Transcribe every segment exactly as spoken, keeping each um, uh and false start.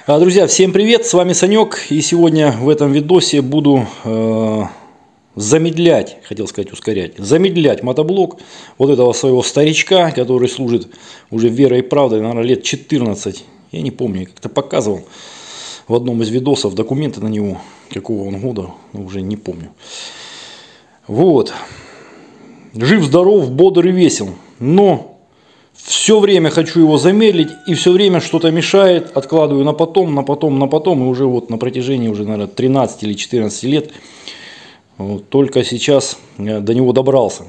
Друзья, всем привет, с вами Санек, и сегодня в этом видосе буду э, замедлять, хотел сказать ускорять, замедлять мотоблок вот этого своего старичка, который служит уже верой и правдой, наверное, лет четырнадцать, я не помню, как-то показывал в одном из видосов документы на него, какого он года, уже не помню. Вот, жив-здоров, бодр и весел, но... Все время хочу его замедлить, и все время что-то мешает, откладываю на потом, на потом, на потом, и уже вот на протяжении уже, наверное, тринадцати или четырнадцати лет вот, только сейчас до него добрался.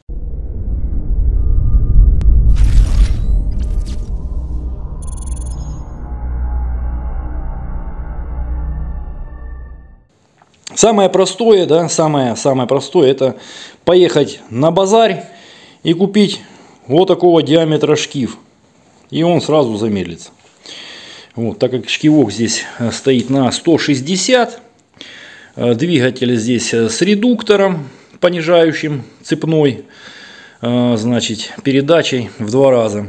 Самое простое, да, самое, самое простое, это поехать на базарь и купить вот такого диаметра шкив, и он сразу замедлится. Вот, так как шкивок здесь стоит на сто шестьдесят, двигатель здесь с редуктором понижающим, цепной, значит, передачей в два раза.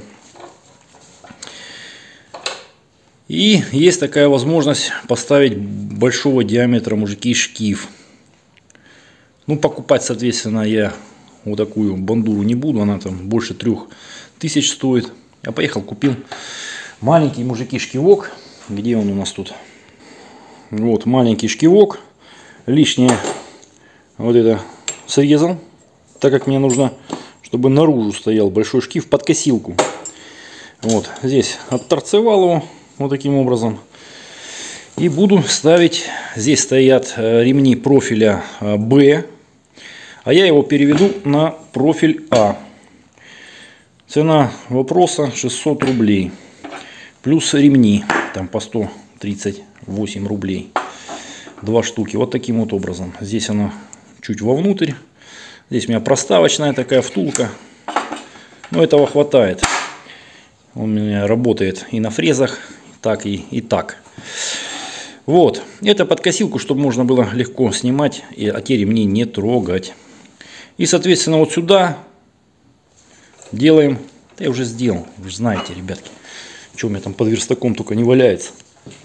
И есть такая возможность поставить большого диаметра, мужики, шкив. Ну, покупать, соответственно, я вот такую бандуру не буду, она там больше трех тысяч стоит. Я поехал, купил маленький, мужики, шкивок. Где он у нас тут? Вот маленький шкивок. Лишнее вот это срезал, так как мне нужно, чтобы наружу стоял большой шкив под косилку. Вот здесь отторцевал его вот таким образом. И буду ставить, здесь стоят ремни профиля Б. А я его переведу на профиль А. Цена вопроса шестьсот рублей. Плюс ремни. Там по сто тридцать восемь рублей. Два штуки. Вот таким вот образом. Здесь она чуть вовнутрь. Здесь у меня проставочная такая втулка. Но этого хватает. Он у меня работает и на фрезах, так и, и так. Вот. Это под косилку, чтобы можно было легко снимать, и, а те ремни не трогать. И, соответственно, вот сюда делаем, да я уже сделал, вы же знаете, ребятки, что у меня там под верстаком только не валяется.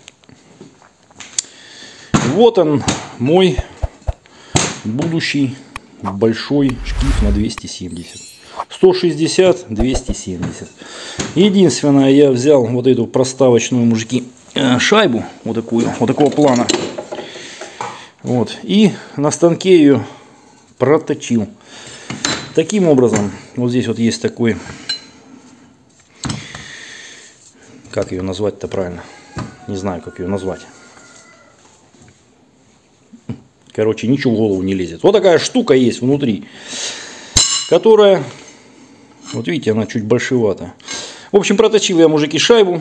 Вот он, мой будущий большой шкив на двести семьдесят. сто шестьдесят, двести семьдесят. Единственное, я взял вот эту проставочную, мужики, шайбу, вот такую, вот такого плана. Вот, и на станке ее проточил. Таким образом, вот здесь вот есть такой, как ее назвать-то правильно, не знаю, как ее назвать. Короче, ничего в голову не лезет. Вот такая штука есть внутри, которая, вот видите, она чуть большевата. В общем, проточил я, мужики, шайбу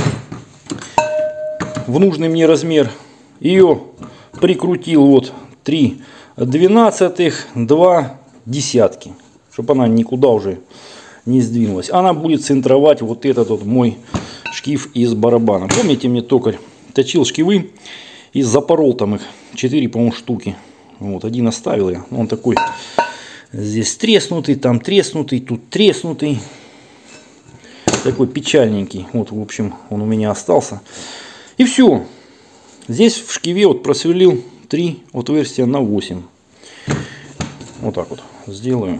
в нужный мне размер. Ее прикрутил вот три двенадцатых, два десятки, чтобы она никуда уже не сдвинулась. Она будет центровать вот этот вот мой шкив из барабана. Помните, мне токарь точил шкивы и запорол там их четыре, по-моему, штуки. Вот, один оставил я. Он такой здесь треснутый, там треснутый, тут треснутый. Такой печальненький. Вот, в общем, он у меня остался. И все. Здесь в шкиве вот просверлил три отверстия на восемь. Вот так вот сделаю.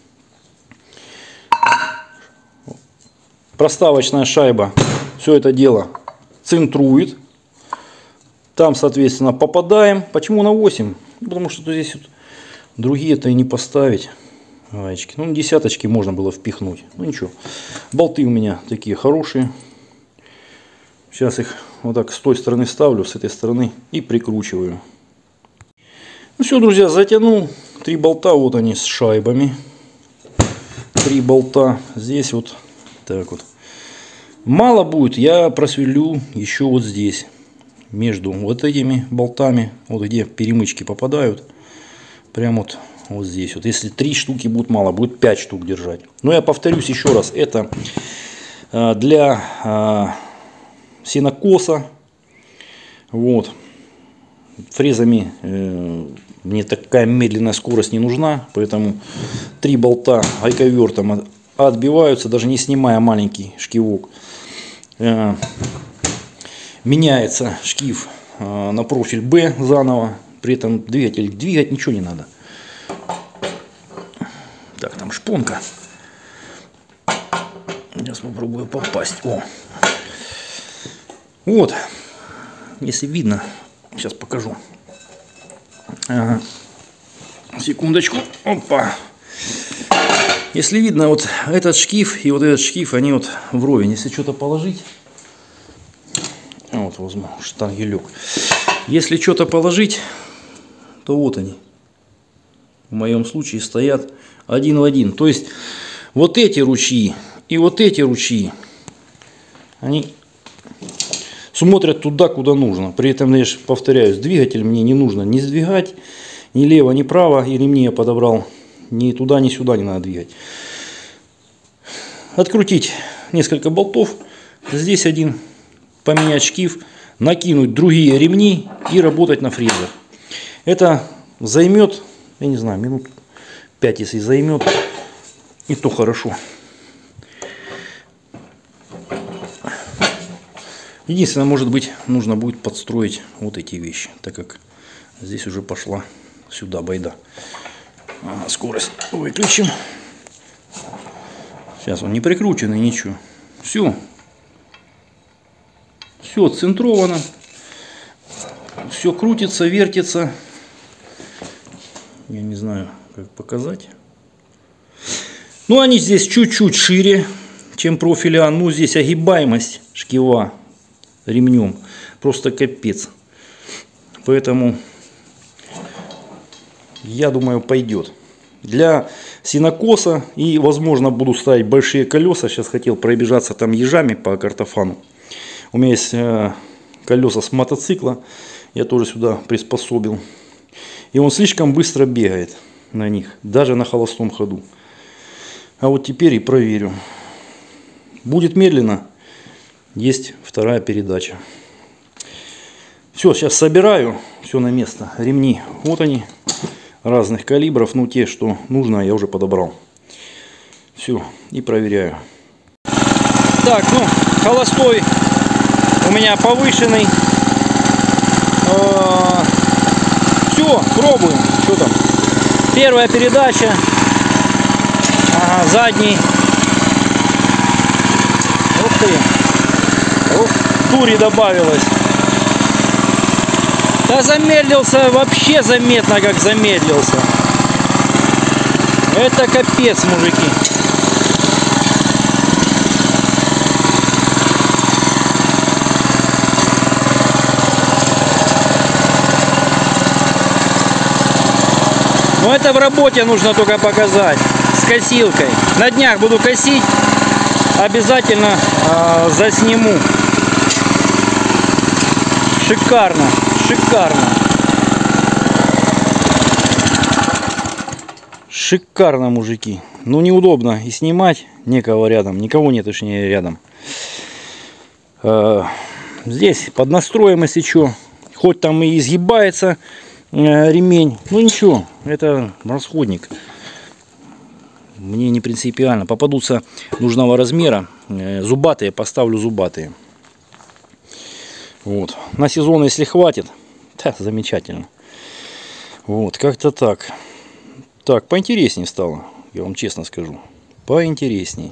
Проставочная шайба все это дело центрует. Там, соответственно, попадаем. Почему на восемь? Потому что здесь вот другие-то и не поставить. Гаечки. Ну, десяточки можно было впихнуть. Ну ничего. Болты у меня такие хорошие. Сейчас их вот так с той стороны ставлю, с этой стороны и прикручиваю. Ну все, друзья, затянул. Три болта, вот они с шайбами. Три болта. Здесь вот так вот. Мало будет, я просверлю еще вот здесь. Между вот этими болтами, вот где перемычки попадают. Прям вот, вот здесь. Вот если три штуки будет мало, будет пять штук держать. Но я повторюсь еще раз. Это для сенокоса. Вот. Фрезами э, мне такая медленная скорость не нужна, поэтому три болта гайковертом отбиваются, даже не снимая маленький шкивок. Э, меняется шкив на профиль Б заново. При этом двигатель двигать ничего не надо. Так, там шпонка. Сейчас попробую попасть. О. Вот. Если видно, сейчас покажу. Ага. Секундочку. Опа. Если видно, вот этот шкив и вот этот шкив, они вот вровень. Если что-то положить, вот возьму штангелек. Если что-то положить, то вот они. В моем случае стоят один в один. То есть вот эти ручьи и вот эти ручьи, они смотрят туда, куда нужно. При этом, я же повторяюсь, двигатель мне не нужно ни сдвигать, ни лево, ни право. И ремни я подобрал ни туда, ни сюда не надо двигать. Открутить несколько болтов. Здесь один. Поменять шкив. Накинуть другие ремни и работать на фрезах. Это займет, я не знаю, минут пять, если займет, и то хорошо. Единственное, может быть, нужно будет подстроить вот эти вещи, так как здесь уже пошла сюда байда. А, скорость выключим. Сейчас он не прикрученный, ничего. Все. Все отцентровано. Все крутится, вертится. Я не знаю, как показать. Ну, они здесь чуть-чуть шире, чем профиль А. Ну, здесь огибаемость шкива ремнем просто капец. Поэтому, я думаю, пойдет. Для сенокоса и, возможно, буду ставить большие колеса. Сейчас хотел пробежаться там ежами по картофану. У меня есть э, колеса с мотоцикла. Я тоже сюда приспособил. И он слишком быстро бегает на них, даже на холостом ходу. А вот теперь и проверю. Будет медленно. Есть вторая передача. Все, сейчас собираю. Все на место. Ремни. Вот они. Разных калибров. Ну, те, что нужно, я уже подобрал. Все. И проверяю. Так, ну, холостой у меня повышенный. Все, пробуем. Что там? Первая передача. Ага, задний. Ух ты. Ух, дури добавилось. Да замедлился, вообще заметно как замедлился. Это капец, мужики. Но это в работе нужно только показать. С косилкой. На днях буду косить. Обязательно э, засниму. Шикарно. Шикарно. Шикарно, мужики. Ну, неудобно и снимать. Некого рядом. Никого нет, точнее, рядом. Э, здесь под настроем, если что. Хоть там и изгибается ремень, ну ничего, это расходник, мне не принципиально. Попадутся нужного размера зубатые, поставлю зубатые. Вот, на сезон, если хватит, да, замечательно. Вот, как-то так. Так, поинтереснее стало, я вам честно скажу, поинтересней.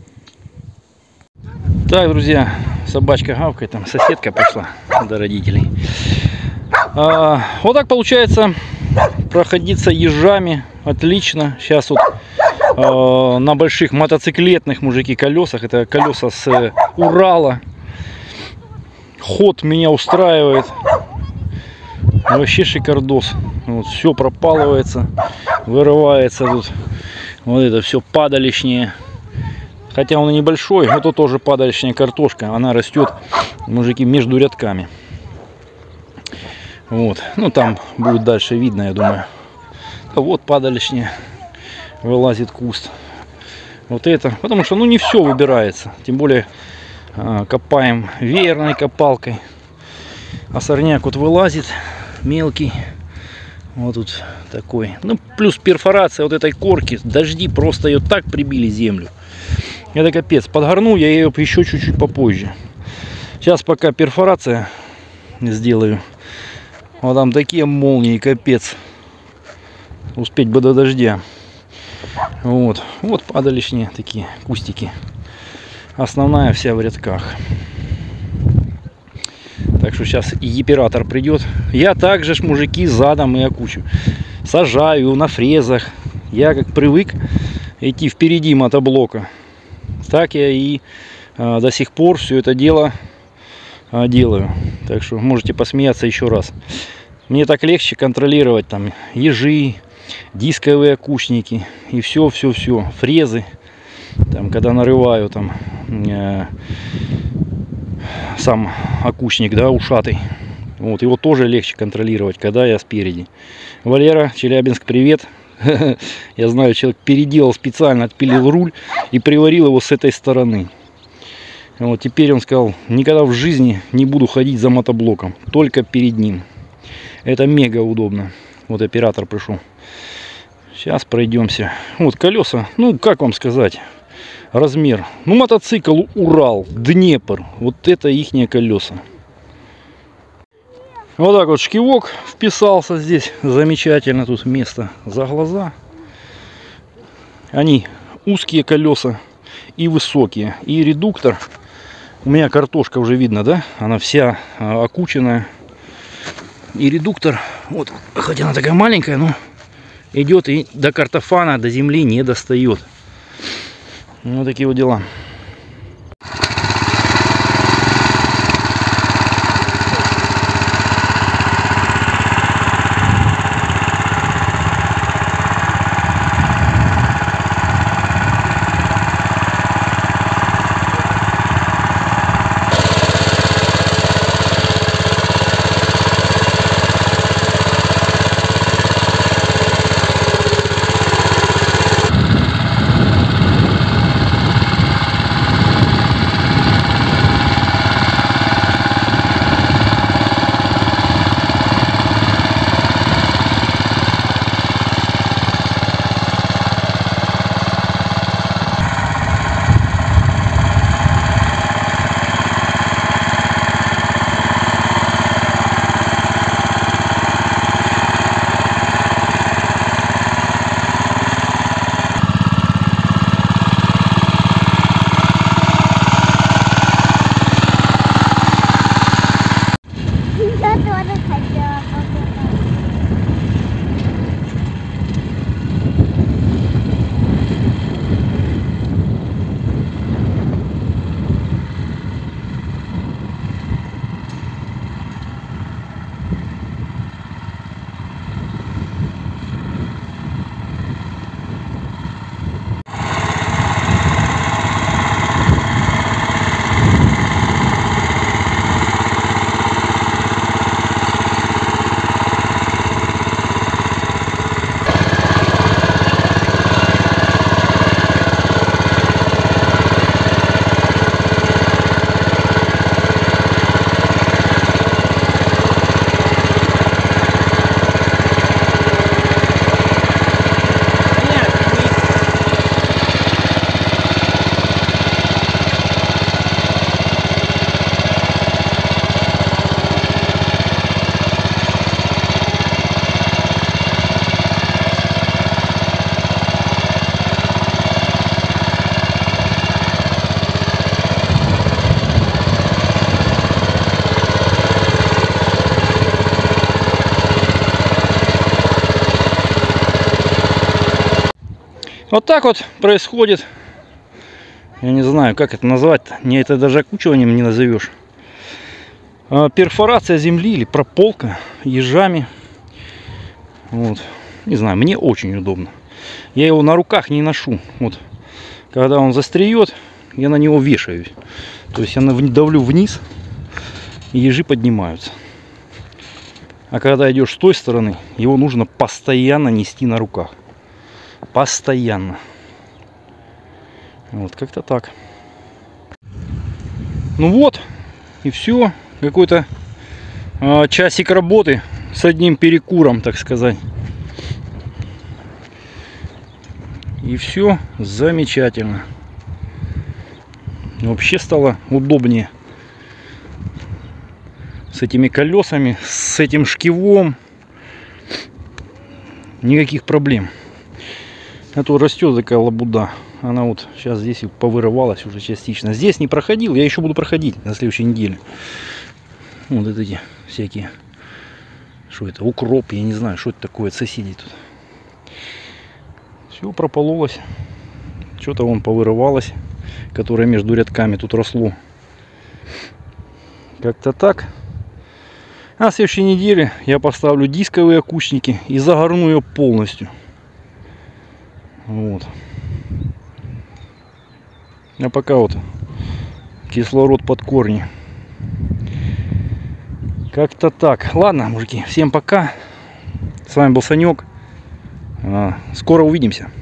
Так, друзья, собачка гавкает, там соседка пошла до родителей. А, вот так получается проходиться ежами. Отлично. Сейчас вот а, на больших мотоциклетных, мужики, колесах. Это колеса с э, Урала. Ход меня устраивает. Вообще шикардос. Вот, все пропалывается. Вырывается тут. Вот это все падалищнее. Хотя он и небольшой. Это тоже падалищная картошка. Она растет, мужики, между рядками. Вот, ну там будет дальше видно, я думаю. А вот падалищнее вылазит куст. Вот это, потому что ну не все выбирается. Тем более а, копаем веерной копалкой. А сорняк вот вылазит мелкий. Вот тут такой. Ну плюс перфорация вот этой корки. Дожди просто ее так прибили землю. Это капец. Подгорну я ее еще чуть-чуть попозже. Сейчас пока перфорация сделаю. Вот там такие молнии, капец. Успеть бы до дождя. Вот, вот падалищные такие кустики. Основная вся в рядках. Так что сейчас и оператор придет. Я также ж, мужики, задом и окучу. Сажаю на фрезах. Я как привык идти впереди мотоблока, так я и а, до сих пор все это дело а, делаю. Так что можете посмеяться еще раз. Мне так легче контролировать там ежи, дисковые окучники и все, все, все, фрезы. Там, когда нарываю там э, сам окучник, да, ушатый. Вот, его тоже легче контролировать, когда я спереди. Валера, Челябинск, привет. Я знаю, человек переделал специально, отпилил руль и приварил его с этой стороны. Вот теперь он сказал, никогда в жизни не буду ходить за мотоблоком, только перед ним. Это мега удобно. Вот оператор пришел. Сейчас пройдемся. Вот колеса, ну как вам сказать, размер. Ну мотоцикл Урал, Днепр, вот это ихние колеса. Вот так вот шкивок вписался здесь. Замечательно, тут место за глаза. Они узкие колеса и высокие. И редуктор. У меня картошка уже видно, да? Она вся а, окученная. И редуктор, вот, хотя она такая маленькая, но идет и до картофана, до земли не достает. Вот такие вот дела. Вот так вот происходит. Я не знаю, как это назвать-то. Не, это даже окучиванием не назовешь. Перфорация земли или прополка ежами. Вот. Не знаю, мне очень удобно. Я его на руках не ношу. Вот. Когда он застреет, я на него вешаюсь. То есть я давлю вниз, и ежи поднимаются. А когда идешь с той стороны, его нужно постоянно нести на руках. Постоянно. Вот как-то так. Ну вот, и все. Какой-то э, часик работы с одним перекуром, так сказать. И все замечательно. Вообще стало удобнее с этими колесами, с этим шкивом. Никаких проблем. А то растет такая лабуда. Она вот сейчас здесь и повырывалась уже частично. Здесь не проходил, я еще буду проходить на следующей неделе. Вот эти всякие, что это, укроп, я не знаю, что это такое, соседей тут. Все пропололось. Что-то вон повырывалось, которое между рядками тут росло. Как-то так. А на следующей неделе я поставлю дисковые окучники и загорну ее полностью. Вот. А пока вот кислород под корни. Как-то так. Ладно, мужики, всем пока. С вами был Санек. Скоро увидимся.